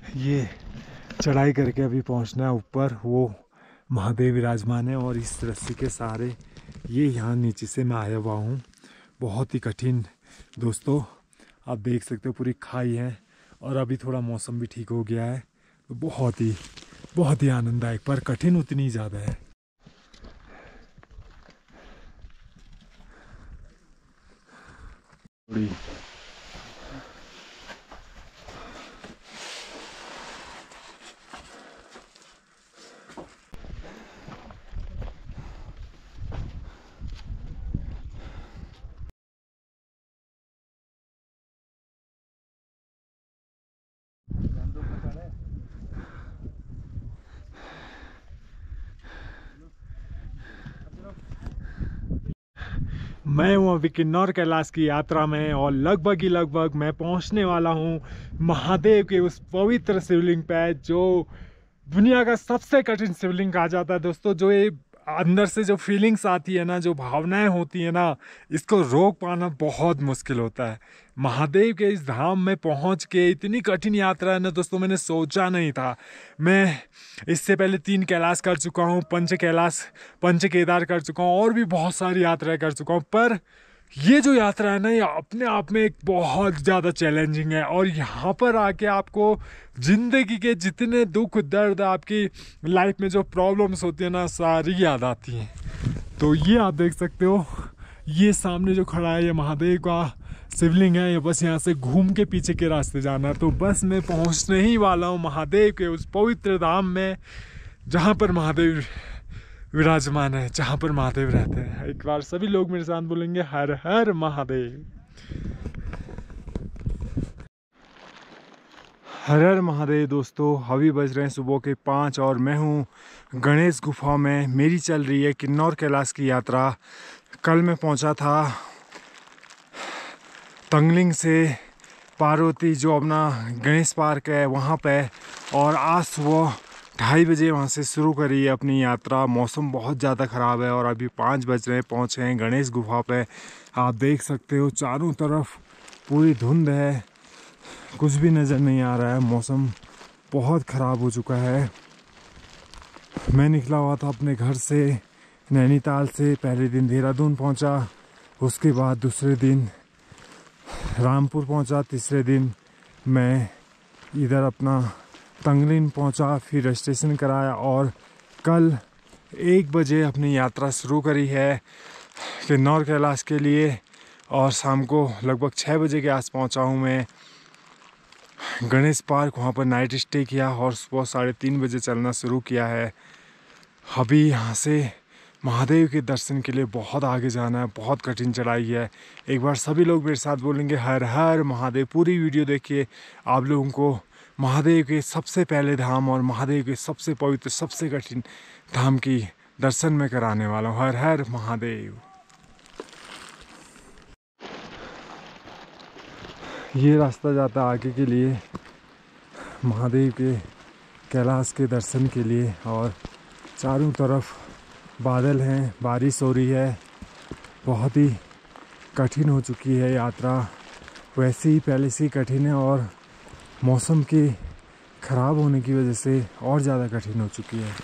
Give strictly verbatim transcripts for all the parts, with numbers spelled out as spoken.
ये चढ़ाई करके अभी पहुंचना है ऊपर। वो महादेव विराजमान है और इस रस्सी के सहारे ये यहाँ नीचे से मैं आया हुआ हूँ। बहुत ही कठिन दोस्तों, आप देख सकते हो पूरी खाई है और अभी थोड़ा मौसम भी ठीक हो गया है। तो बहुत ही बहुत ही आनंददायक, पर कठिन उतनी ज़्यादा है। मैं हूँ अभी किन्नौर कैलाश की यात्रा में और लगभग ही लगभग मैं पहुँचने वाला हूँ महादेव के उस पवित्र शिवलिंग पे, जो दुनिया का सबसे कठिन शिवलिंग कहा जाता है दोस्तों। जो ये अंदर से जो फीलिंग्स आती है ना, जो भावनाएं होती है ना, इसको रोक पाना बहुत मुश्किल होता है। महादेव के इस धाम में पहुंच के इतनी कठिन यात्रा है ना दोस्तों, मैंने सोचा नहीं था। मैं इससे पहले तीन कैलाश कर चुका हूँ, पंच कैलाश पंच केदार कर चुका हूँ और भी बहुत सारी यात्राएं कर चुका हूँ, पर ये जो यात्रा है ना, ये अपने आप में एक बहुत ज़्यादा चैलेंजिंग है। और यहाँ पर आके आपको ज़िंदगी के जितने दुख दर्द, आपकी लाइफ में जो प्रॉब्लम्स होती है ना, सारी याद आती हैं। तो ये आप देख सकते हो, ये सामने जो खड़ा है ये महादेव का शिवलिंग है। ये बस यहाँ से घूम के पीछे के रास्ते जाना है। तो बस मैं पहुँचने ही वाला हूँ महादेव के उस पवित्र धाम में, जहाँ पर महादेव विराजमान है, जहाँ पर महादेव रहते हैं। एक बार सभी लोग मेरे साथ बोलेंगे, हर हर महादेव। हर हर महादेव दोस्तों, अभी बज रहे हैं सुबह के पाँच और मैं हूँ गणेश गुफा में। मेरी चल रही है किन्नौर कैलाश की यात्रा। कल मैं पहुँचा था तंगलिंग से पार्वती, जो अपना गणेश पार्क है वहाँ पे, और आज सुबह ढाई बजे वहाँ से शुरू करी है अपनी यात्रा। मौसम बहुत ज़्यादा ख़राब है और अभी पाँच बज रहे हैं, पहुँचे हैं गणेश गुफा पे। आप देख सकते हो चारों तरफ पूरी धुंध है, कुछ भी नज़र नहीं आ रहा है। मौसम बहुत ख़राब हो चुका है। मैं निकला हुआ था अपने घर से नैनीताल से। पहले दिन देहरादून पहुँचा, उसके बाद दूसरे दिन रामपुर पहुँचा, तीसरे दिन मैं इधर अपना तंगलिन पहुंचा, फिर रजिस्ट्रेशन कराया और कल एक बजे अपनी यात्रा शुरू करी है किन्नौर कैलाश के लिए। और शाम को लगभग छः बजे के आस पहुंचा हूं मैं गणेश पार्क। वहां पर नाइट स्टे किया और सुबह साढ़े तीन बजे चलना शुरू किया है। अभी यहां से महादेव के दर्शन के लिए बहुत आगे जाना है, बहुत कठिन चढ़ाई है। एक बार सभी लोग मेरे साथ बोलेंगे, हर हर महादेव। पूरी वीडियो देखिए, आप लोगों को महादेव के सबसे पहले धाम और महादेव के सबसे पवित्र, सबसे कठिन धाम की दर्शन में कराने वाला हूँ। हर हर महादेव। ये रास्ता जाता आगे के लिए महादेव के कैलाश के दर्शन के लिए, और चारों तरफ बादल हैं, बारिश हो रही है। बहुत ही कठिन हो चुकी है यात्रा, वैसे ही पहले से ही कठिन है और मौसम के ख़राब होने की वजह से और ज़्यादा कठिन हो चुकी है।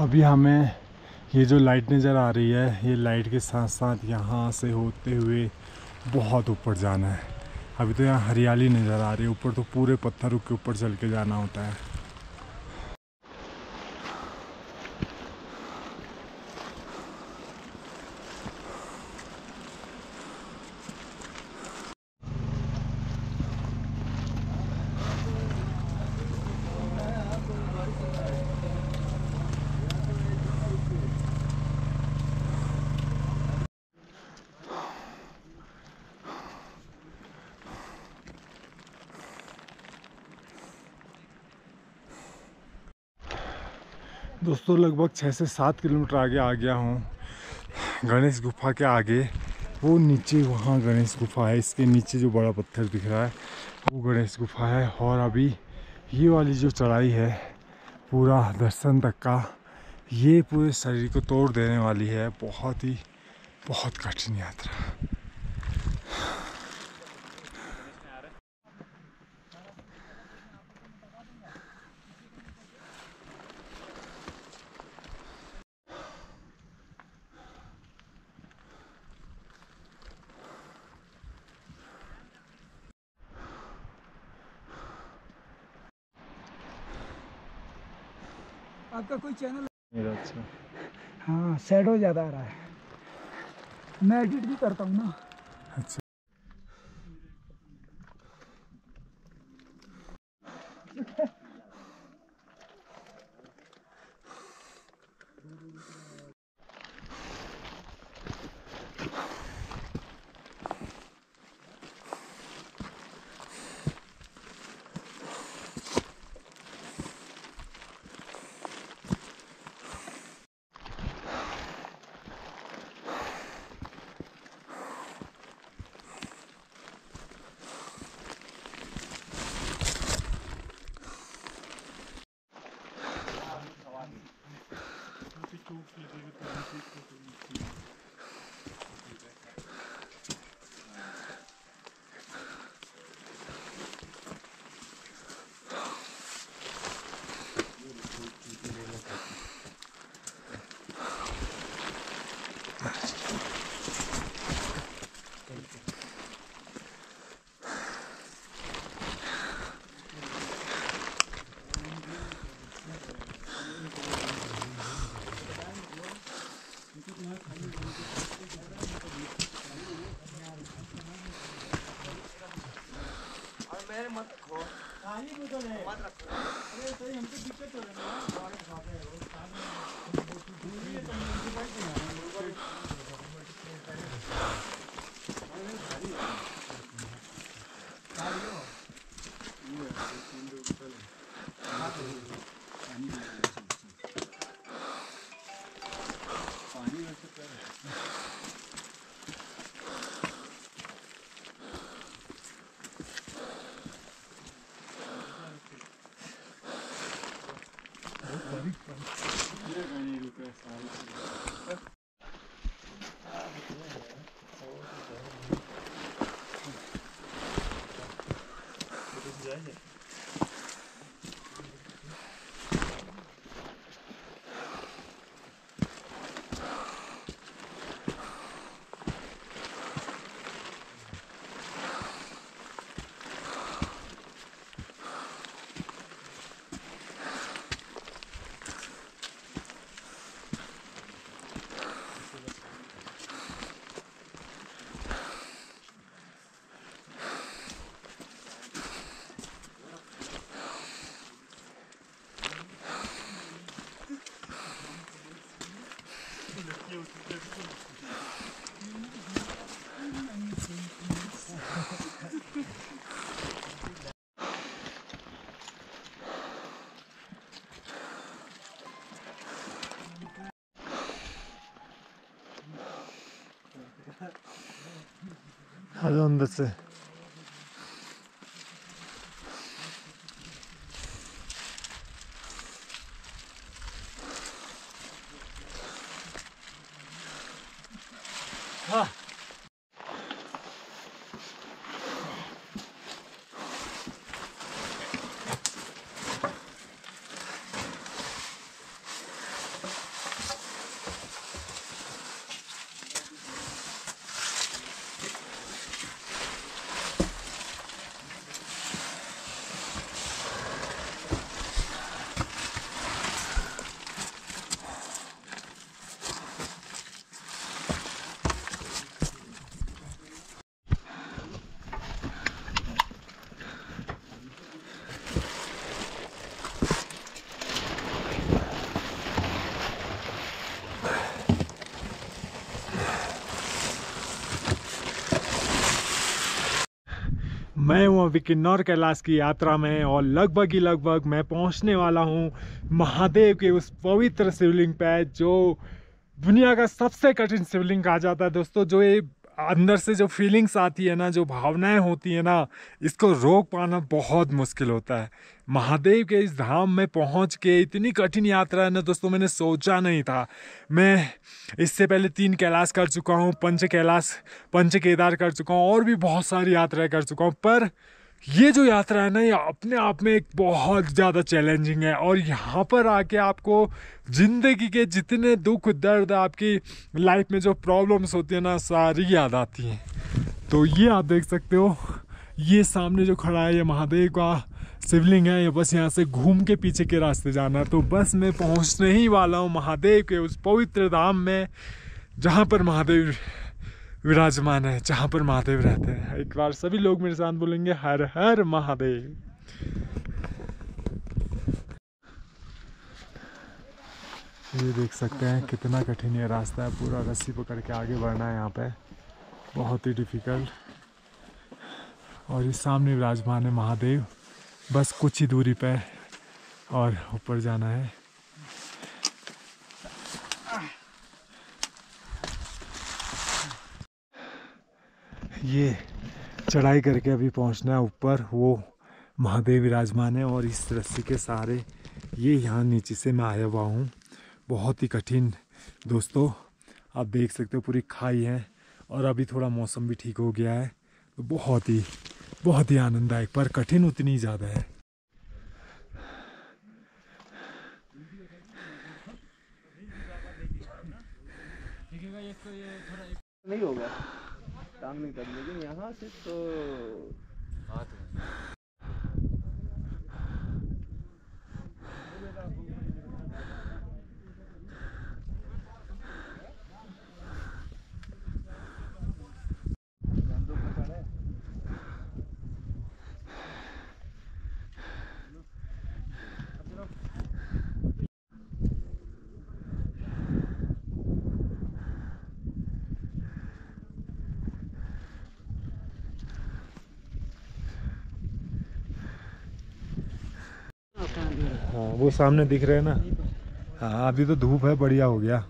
अभी हमें ये जो लाइट नज़र आ रही है, ये लाइट के साथ साथ यहाँ से होते हुए बहुत ऊपर जाना है। अभी तो यहाँ हरियाली नज़र आ रही है, ऊपर तो पूरे पत्थरों के ऊपर चल के जाना होता है। दोस्तों लगभग छः से सात किलोमीटर आगे आ गया हूँ, गणेश गुफा के आगे। वो नीचे वहाँ गणेश गुफा है, इसके नीचे जो बड़ा पत्थर दिख रहा है वो गणेश गुफा है। और अभी ये वाली जो चढ़ाई है पूरा दर्शन तक का, ये पूरे शरीर को तोड़ देने वाली है। बहुत ही बहुत कठिन यात्रा। आपका कोई चैनल? मेरा अच्छा। हाँ, शैडो ज़्यादा आ रहा है। मैं एडिट भी करता हूँ ना। अच्छा। ಅದು ಒಂದು ಸೆ मैं हूँ अभी किन्नौर कैलाश की यात्रा में और लगभग ही लगभग मैं पहुँचने वाला हूँ महादेव के उस पवित्र शिवलिंग पे, जो दुनिया का सबसे कठिन शिवलिंग कहा जाता है दोस्तों। जो ये अंदर से जो फीलिंग्स आती है ना, जो भावनाएं होती है ना, इसको रोक पाना बहुत मुश्किल होता है। महादेव के इस धाम में पहुंच के इतनी कठिन यात्रा है ना दोस्तों, मैंने सोचा नहीं था। मैं इससे पहले तीन कैलाश कर चुका हूं, पंच कैलाश पंच केदार कर चुका हूं और भी बहुत सारी यात्राएं कर चुका हूं, पर ये जो यात्रा है ना, ये अपने आप में एक बहुत ज़्यादा चैलेंजिंग है। और यहाँ पर आके आपको ज़िंदगी के जितने दुख दर्द, आपकी लाइफ में जो प्रॉब्लम्स होती है ना, सारी याद आती हैं। तो ये आप देख सकते हो, ये सामने जो खड़ा है ये महादेव का शिवलिंग है। ये बस यहाँ से घूम के पीछे के रास्ते जाना है। तो बस मैं पहुँचने ही वाला हूँ महादेव के उस पवित्र धाम में, जहाँ पर महादेव विराजमान है, जहाँ पर महादेव रहते हैं। एक बार सभी लोग मेरे साथ बोलेंगे, हर हर महादेव। ये देख सकते हैं कितना कठिन ये रास्ता है, पूरा रस्सी पकड़ के आगे बढ़ना है यहाँ पे, बहुत ही डिफिकल्ट। और इस सामने विराजमान है महादेव, बस कुछ ही दूरी पे और ऊपर जाना है। ये चढ़ाई करके अभी पहुंचना है ऊपर, वो महादेव विराजमान है और इस रस्सी के सहारे ये यहाँ नीचे से मैं आया हुआ हूँ। बहुत ही कठिन दोस्तों, आप देख सकते हो पूरी खाई है और अभी थोड़ा मौसम भी ठीक हो गया है, तो बहुत ही बहुत ही आनंददायक, पर कठिन उतनी ज़्यादा है। नहीं होगा टांग नहीं कर, लेकिन यहाँ से तो हाँ वो सामने दिख रहे हैं ना। हाँ अभी तो धूप है, बढ़िया हो गया।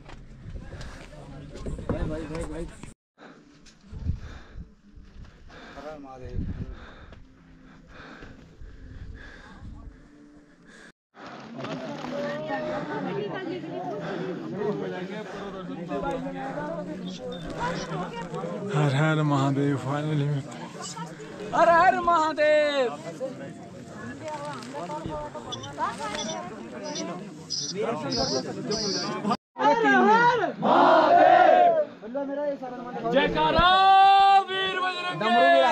हर हर महादेव। फाइनली हर हर महादेव। जयकारा वीर बजरंग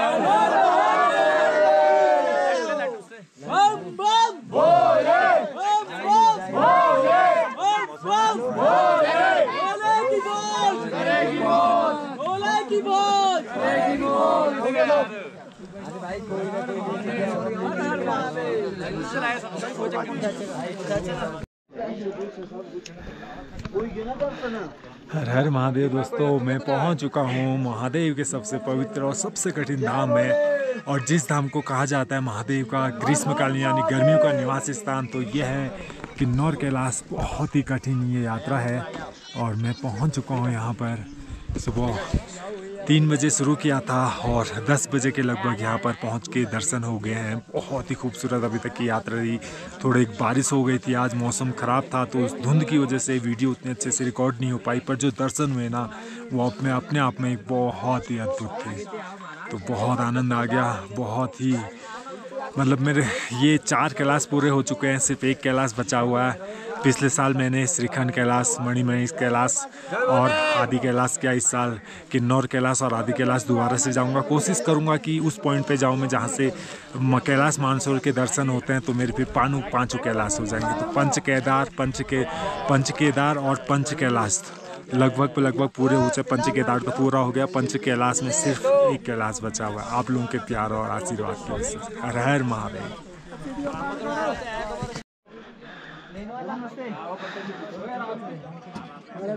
हर हर महादेव। दोस्तों मैं पहुंच चुका हूं महादेव के सबसे पवित्र और सबसे कठिन धाम में, और जिस धाम को कहा जाता है महादेव का ग्रीष्मकालीन यानी गर्मियों का निवास स्थान, तो यह है किन्नौर कैलाश। बहुत ही कठिन ये यात्रा है और मैं पहुंच चुका हूं यहाँ पर। सुबह तीन बजे शुरू किया था और दस बजे के लगभग यहाँ पर पहुँच के दर्शन हो गए हैं। बहुत ही खूबसूरत अभी तक की यात्रा रही। थोड़ी बारिश हो गई थी, आज मौसम ख़राब था, तो उस धुंध की वजह से वीडियो उतने अच्छे से रिकॉर्ड नहीं हो पाई, पर जो दर्शन हुए ना, वो अपने अपने आप में बहुत ही अद्भुत थे। तो बहुत आनंद आ गया। बहुत ही मतलब मेरे ये चार कैलाश पूरे हो चुके हैं, सिर्फ एक कैलाश बचा हुआ है। पिछले साल मैंने श्रीखंड कैलाश, मणिमहेश कैलाश और आदि कैलाश किया। इस साल किन्नौर कैलाश और आदि कैलाश दोबारा से जाऊंगा। कोशिश करूंगा कि उस पॉइंट पे जाऊं मैं जहां से कैलाश मानसरोवर के दर्शन होते हैं, तो मेरे फिर पानू पांचों कैलाश हो जाएंगे। तो पंच केदार पंच के पंच केदार और पंच कैलाश लगभग लगभग पूरे हो चुके। पंच केदार तो पूरा हो गया, पंच कैलाश में सिर्फ एक कैलाश बचा हुआ है। आप लोगों के प्यार और आशीर्वाद की वजह से। हर हर महादेव।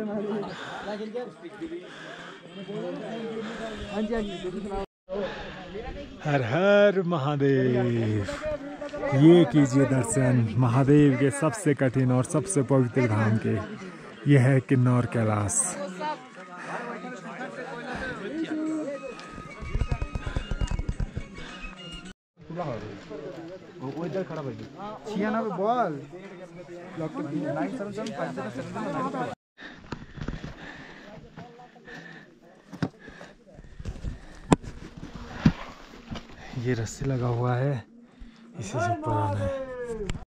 हाँ जी हाँ जी। हर हर महादेव। ये कीजिए दर्शन महादेव के सबसे कठिन और सबसे पवित्र धाम के। यह है किन्नौर कैलाश। छियानबे ball nine seven seven five seven seven. ये रस्सी लगा हुआ है, इसी से ऊपर आना है।